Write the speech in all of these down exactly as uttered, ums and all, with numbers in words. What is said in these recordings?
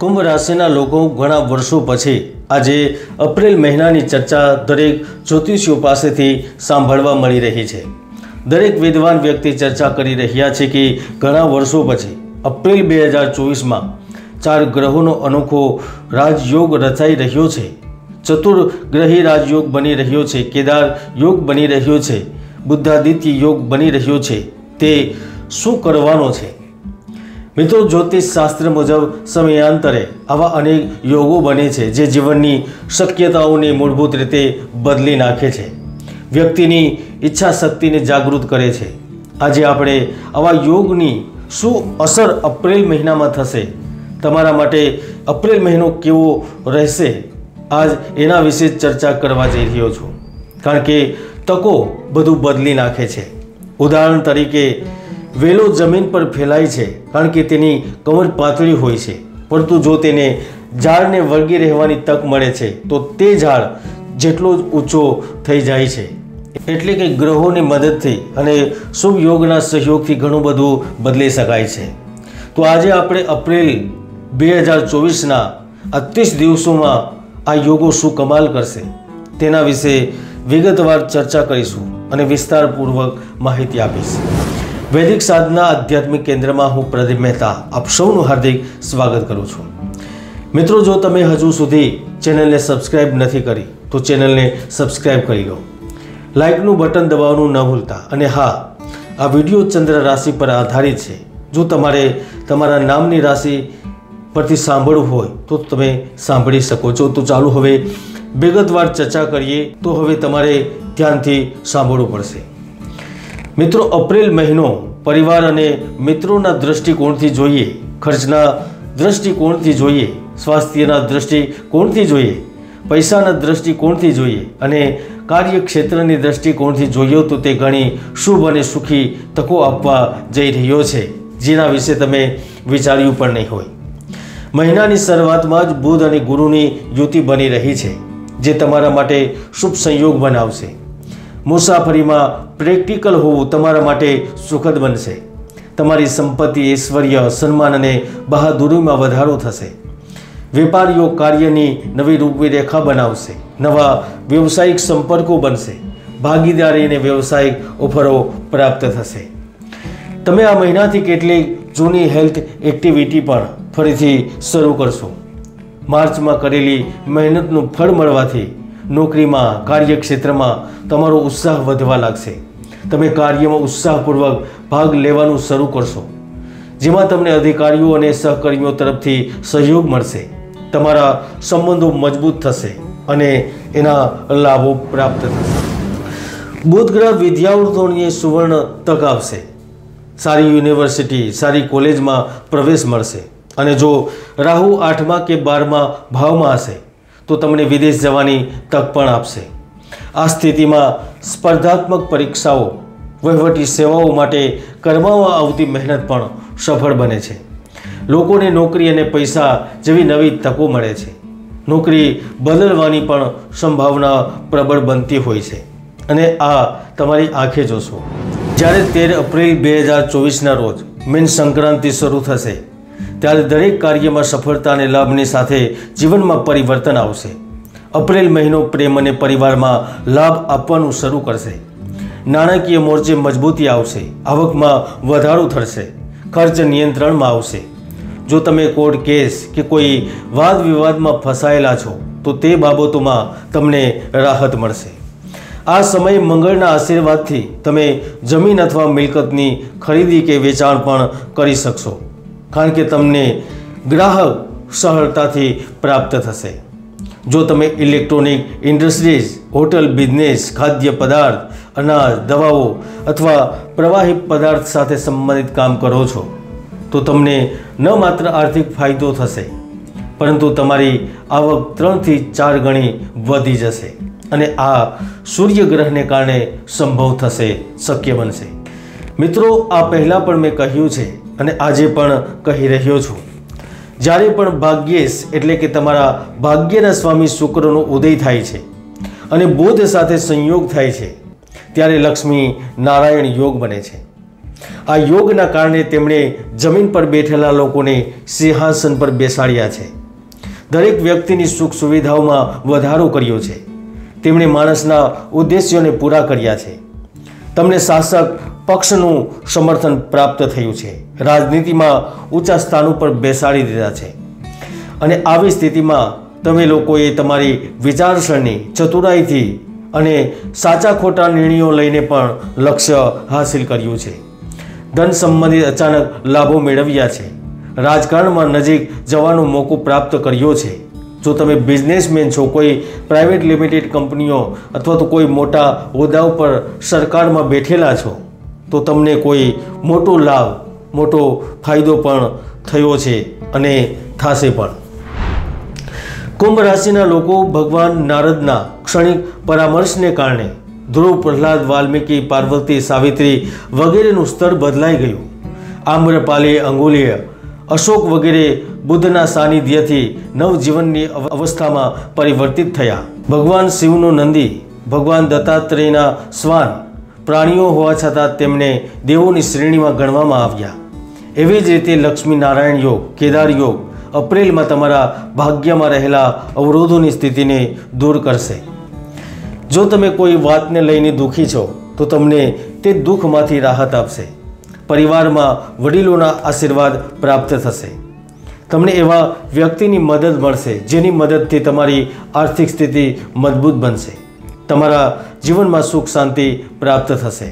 કુંભ રાશિના લોકો ઘણા વર્ષો પછી આજે એપ્રિલ મહિનાની ચર્ચા દરેક જ્યોતિષીઓ પાસેથી સાંભળવા મળી રહી છે। દરેક વિદ્વાન વ્યક્તિ ચર્ચા કરી રહ્યા છે કે ઘણા વર્ષો પછી એપ્રિલ બે હજાર ચોવીસમાં ચાર ગ્રહોનો અનોખો રાજયોગ રચાઈ રહ્યો છે। ચતુર્ગ્રહી રાજયોગ બની રહ્યો છે, કેદાર યોગ બની રહ્યો છે, બુદ્ધાદિત્ય યોગ બની રહ્યો છે। તે શું કરવાનો છે? મિત્રો, જ્યોતિષ શાસ્ત્ર મુજબ સમયાંતરે આવા અનેક યોગો બને છે જે જીવનની શક્યતાઓને મૂળભૂત રીતે બદલી નાખે છે, વ્યક્તિની ઈચ્છા શક્તિને જાગૃત કરે છે। આજે આપણે આવા યોગની શું અસર એપ્રિલ મહિનામાં થશે, તમારા માટે એપ્રિલ મહિનો કેવો રહેશે, આજ એના વિશે ચર્ચા કરવા જઈ રહ્યો છું। કારણ કે તકો બધું બદલી નાખે છે। ઉદાહરણ તરીકે વેલો જમીન પર ફેલાય છે કારણ કે તેની કમર પાતળી હોય છે, પરંતુ જો તેને ઝાડને વળગી રહેવાની તક મળે છે તો તે ઝાડ જેટલો જ ઊંચો થઈ જાય છે। એટલે કે ગ્રહોની મદદથી અને શુભ યોગના સહયોગથી ઘણું બધું બદલી શકાય છે। તો આજે આપણે એપ્રિલ બે હજાર ચોવીસના આ ત્રીસ દિવસોમાં આ યોગો શું કમાલ કરશે તેના વિશે વિગતવાર ચર્ચા કરીશું અને વિસ્તારપૂર્વક માહિતી આપીશ। વૈદિક સાધના આધ્યાત્મિક કેન્દ્રમાં હું પ્રદીપ મહેતા આપ સૌનું હાર્દિક સ્વાગત કરું છું। મિત્રો, જો તમે હજુ સુધી ચેનલને સબસ્ક્રાઇબ નથી કરી તો ચેનલને સબસ્ક્રાઇબ કરી લો, લાઇકનું બટન દબાવવાનું ન ભૂલતા। અને હા, આ વિડીયો ચંદ્ર રાશિ પર આધારિત છે। જો તમારે તમારા નામની રાશિ પરથી સાંભળવું હોય તો તમે સાંભળી શકો છો। તો ચાલો હવે વિગતવાર ચર્ચા કરીએ। તો હવે તમારે ધ્યાનથી સાંભળવું પડશે। મિત્રો, એપ્રિલ મહિનો પરિવાર અને મિત્રોના દૃષ્ટિકોણથી જોઈએ, ખર્ચના દૃષ્ટિકોણથી જોઈએ, સ્વાસ્થ્યના દૃષ્ટિકોણથી જોઈએ, પૈસાના દૃષ્ટિકોણથી જોઈએ અને કાર્યક્ષેત્રની દૃષ્ટિકોણથી જોઈએ તો તે ઘણી શુભ અને સુખી તકો આપવા જઈ રહ્યો છે, જેના વિશે તમે વિચાર્યું પણ નહીં હોય। મહિનાની શરૂઆતમાં જ બુધ અને ગુરુની યુતિ બની રહી છે, જે તમારા માટે શુભ સંયોગ બનાવશે। મુસાફરીમાં પ્રેક્ટિકલ હોવું તમારા માટે સુખદ બનશે। તમારી સંપત્તિ, ઐશ્વર્ય, સન્માન અને બહાદુરીમાં વધારો થશે। વેપારીઓ કાર્યની નવી રૂપરેખા બનાવશે। નવા વ્યવસાયિક સંપર્કો બનશે। ભાગીદારી અને વ્યવસાયિક ઓફરો પ્રાપ્ત થશે। તમે આ મહિનાથી કેટલીક જૂની હેલ્થ એક્ટિવિટી પણ ફરીથી શરૂ કરશો। માર્ચમાં કરેલી મહેનતનું ફળ મળવાથી નોકરીમાં, કાર્યક્ષેત્રમાં તમારો ઉત્સાહ વધવા લાગશે। તમે કાર્યમાં ઉત્સાહપૂર્વક ભાગ લેવાનું શરૂ કરશો, જેમાં તમને અધિકારીઓ અને સહકર્મીઓ તરફથી સહયોગ મળશે। તમારા સંબંધો મજબૂત થશે અને એના લાભો પ્રાપ્ત થશે। બુધ ગ્રહ વિદ્યાર્થીઓને સુવર્ણ તક આપશે। સારી યુનિવર્સિટી, સારી કોલેજમાં પ્રવેશ મળશે। અને જો રાહુ આઠમા કે બારમા ભાવમાં હશે તો તમને વિદેશ જવાની તક પણ આપશે। આ સ્થિતિમાં સ્પર્ધાત્મક પરીક્ષાઓ, વહીવટી સેવાઓ માટે કરવામાં આવતી મહેનત પણ સફળ બને છે। લોકોને નોકરી અને પૈસા જેવી નવી તકો મળે છે। નોકરી બદલવાની પણ સંભાવના પ્રબળ બનતી હોય છે અને આ તમારી આંખે જોશો। જ્યારે તેર એપ્રિલ બે હજાર ચોવીસના રોજ મીન સંક્રાંતિ શરૂ થશે ત્યારે દરેક કાર્યમાં સફળતા અને લાભની સાથે જીવનમાં પરિવર્તન આવશે। એપ્રિલ મહિનો પ્રેમ અને પરિવારમાં લાભ આપવાનું શરૂ કરશે। નાણાકીય મોરચે મજબૂતી આવશે। આવકમાં વધારો થશે। ખર્ચ નિયંત્રણમાં આવશે। જો તમે કોર્ટ કેસ કે કોઈ વાદ વિવાદમાં ફસાયેલા છો તો તે બાબતોમાં તમને રાહત મળશે। આ સમયે મંગળના આશીર્વાદથી તમે જમીન અથવા મિલકતની ખરીદી કે વેચાણ પણ કરી શકશો, કારણ કે તમને ગ્રાહક સરળતાથી પ્રાપ્ત થશે। જો તમે ઇલેક્ટ્રોનિક ઇન્ડસ્ટ્રીઝ, હોટલ બિઝનેસ, ખાદ્ય પદાર્થ, અનાજ, દવાઓ અથવા પ્રવાહી પદાર્થ સાથે સંબંધિત કામ કરો છો તો તમને ન માત્ર આર્થિક ફાયદો થશે, પરંતુ તમારી આવક ત્રણથી ચાર ગણી વધી જશે અને આ સૂર્યગ્રહને કારણે સંભવ થશે, શક્ય બનશે। મિત્રો, આ પહેલાં પણ મેં કહ્યું છે અને આજે પણ કહી રહ્યો છું, જ્યારે પણ ભાગ્યેશ એટલે કે તમારા ભાગ્યના સ્વામી શુક્રનો ઉદય થાય છે અને બુધ સાથે સંયોગ થાય છે ત્યારે લક્ષ્મી નારાયણ યોગ બને છે। આ યોગના કારણે તેમણે જમીન પર બેઠેલા લોકોને સિંહાસન પર બેસાડ્યા છે. દરેક વ્યક્તિની સુખ સુવિધાઓમાં વધારો કર્યો છે. તેમણે માણસના ઉદ્દેશ્યોને પૂરા કર્યા છે. તમને શાસક પક્ષનું સમર્થન પ્રાપ્ત થયું છે. રાજનીતિમાં ઊંચા સ્થાન ઉપર બેસાડી દીધા છે. અને આવી સ્થિતિમાં તમે લોકોએ તમારી વિચારસરણી ચતુરાઈથી અને સાચા ખોટા નિર્ણયો લઈને પણ લક્ષ્ય હાંસિલ કર્યું છે. ધન સંબંધિત અચાનક લાભો મેળવ્યા છે. રાજકારણમાં નજીક જવાનો મોકો પ્રાપ્ત કર્યો છે. જો તમે બિઝનેસમેન છો, કોઈ પ્રાઇવેટ લિમિટેડ કંપનીઓ અથવા તો કોઈ મોટા હોદ્દા ઉપર સરકારમાં બેઠેલા છો, તો તમને કોઈ મોટો લાભ મોટો ફાયદો પણ થયો છે અને થશે પણ. કુંભ રાશિના લોકો ભગવાન નારદના ક્ષણિક પરામર્શને કારણે ધ્રુવ, પ્રહલાદ, વાલ્મીકી, પાર્વતી, સાવિત્રી વગેરેનું સ્તર બદલાઈ ગયું. આમ્રપાલી, અંગુલીય, અશોક વગેરે બુદ્ધના સાનિધ્યથી નવજીવનની અવસ્થામાં પરિવર્તિત થયા. ભગવાન શિવનો નંદી, ભગવાન દત્તાત્રેયના શ્વાન પ્રાણીઓ હોવા છતાં તેમને દેવોની શ્રેણીમાં ગણવામાં આવ્યા. એવી જ રીતે લક્ષ્મી નારાયણ યોગ, કેદાર યોગ એપ્રિલમાં તમારા ભાગ્યમાં રહેલા અવરોધોની સ્થિતિને દૂર કરશે. જો તમે કોઈ વાતને લઈને દુઃખી છો તો તમને તે દુઃખમાંથી રાહત આપશે. પરિવારમાં વડીલોના આશીર્વાદ પ્રાપ્ત થશે. તમને એવા વ્યક્તિની મદદ મળશે જેની મદદથી તમારી આર્થિક સ્થિતિ મજબૂત બનશે. તમારા જીવનમાં સુખ શાંતિ પ્રાપ્ત થશે.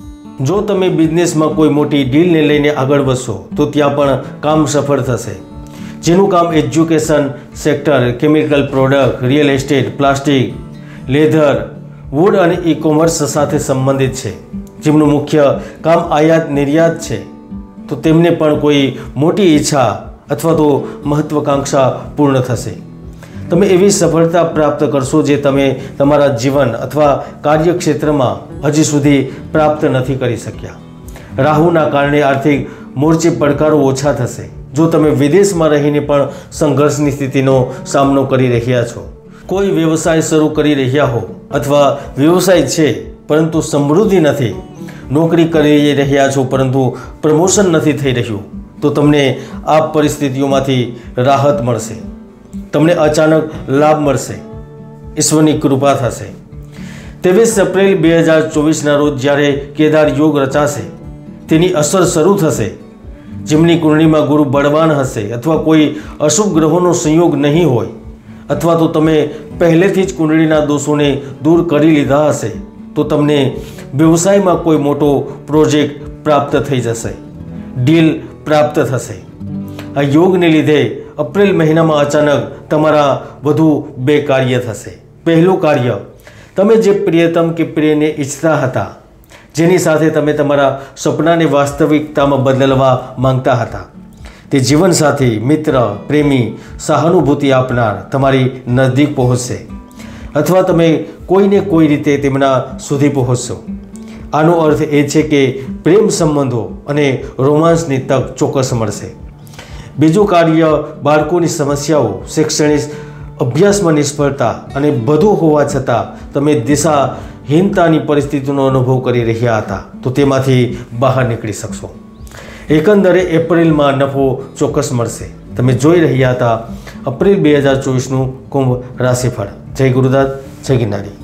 જો તમે બિઝનેસમાં કોઈ મોટી ડીલને લઈને આગળ વધશો તો ત્યાં પણ કામ સફળ થશે. જેનું કામ education sector, chemical product, real estate, plastic, leather, wood અને ઈ કોમર્સ સાથે સંબંધિત છે, જેમનું મુખ્ય કામ આયાત નિર્યાત છે, તો તેમને પણ કોઈ મોટી ઈચ્છા અથવા તો મહત્વાકાંક્ષા પૂર્ણ થશે. તમે એવી સફળતા પ્રાપ્ત કરશો જે તમે તમારા જીવન અથવા કાર્યક્ષેત્રમાં હજી સુધી પ્રાપ્ત નથી કરી શક્યા. રાહુના કારણે આર્થિક મોરચે પડકારો ઓછા થશે. જો તમે વિદેશમાં રહીને પણ સંઘર્ષની સ્થિતિનો સામનો કરી રહ્યા છો, કોઈ વ્યવસાય શરૂ કરી રહ્યા હો અથવા વ્યવસાય છે પરંતુ સમૃદ્ધિ નથી, નોકરી કરી રહ્યા છો પરંતુ પ્રમોશન નથી થઈ રહ્યું, તો તમને આ પરિસ્થિતિઓમાંથી રાહત મળશે. તમને અચાનક લાભ મળશે. ઈશ્વરની કૃપા થશે. ત્રેવીસ એપ્રિલ બે હજાર ચોવીસના રોજ જ્યારે કેદાર યોગ રચાશે, તેની અસર શરૂ થશે. જેમની કુંડળીમાં ગુરુ બળવાન હશે અથવા કોઈ અશુભ ગ્રહોનો સંયોગ નહીં હોય, અથવા તો તમે પહેલેથી જ કુંડળીના દોષોને દૂર કરી લીધા હશે, તો તમને વ્યવસાયમાં કોઈ મોટો પ્રોજેક્ટ પ્રાપ્ત થઈ જશે. ડીલ પ્રાપ્ત થશે. આ યોગને લીધે એપ્રિલ મહિનામાં અચાનક તમારા વધુ બે કાર્ય થશે. પહેલું કાર્ય, તમે જે પ્રિયતમ કે પ્રિયને ઈચ્છતા હતા, જેની સાથે તમે તમારા સપનાને વાસ્તવિકતામાં બદલવા માંગતા હતા, તે જીવનસાથી, મિત્ર, પ્રેમી, સહાનુભૂતિ આપનાર તમારી નજદીક પહોંચશે અથવા તમે કોઈને કોઈ રીતે તેમના સુધી પહોંચશો. આનો અર્થ એ છે કે પ્રેમ સંબંધો અને રોમાન્સની તક ચોક્કસ મળશે. બીજું કાર્ય, બાળકોની સમસ્યાઓ, શૈક્ષણિક અભ્યાસમાં નિષ્ફળતા અને બધું હોવા છતાં તમે દિશાહીનતાની પરિસ્થિતિનો અનુભવ કરી રહ્યા હતા, તો તેમાંથી બહાર નીકળી શકશો. એકંદરે એપ્રિલમાં નફો ચોક્કસ મળશે. તમે જોઈ રહ્યા હતા એપ્રિલ બે હજાર ચોવીસનું કુંભ રાશિફળ. જય ગુરુદાસ, જય ગિરનારી.